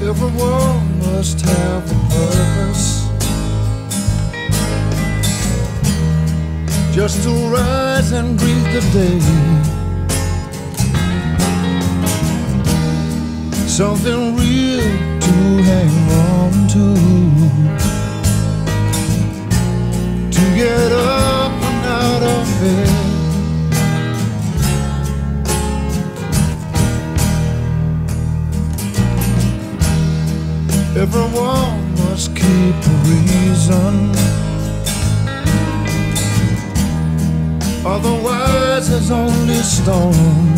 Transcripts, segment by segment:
Everyone must have a purpose, just to rise and greet the day. Something real to hang on to get up and out of bed. Everyone must keep a reason, otherwise there's only storm.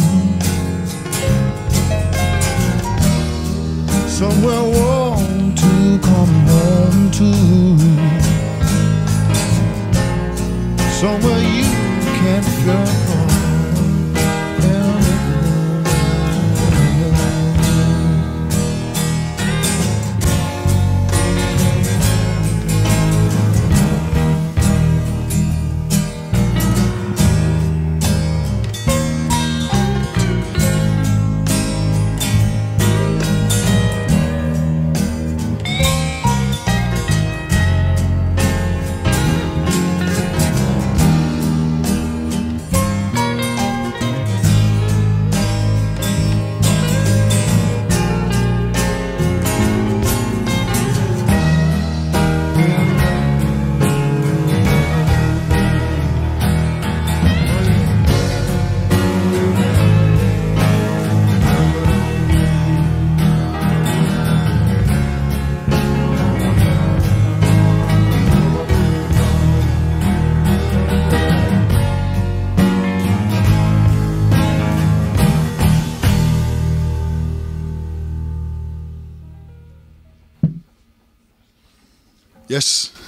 Somewhere warm to come home to, somewhere you can't go from. Yes.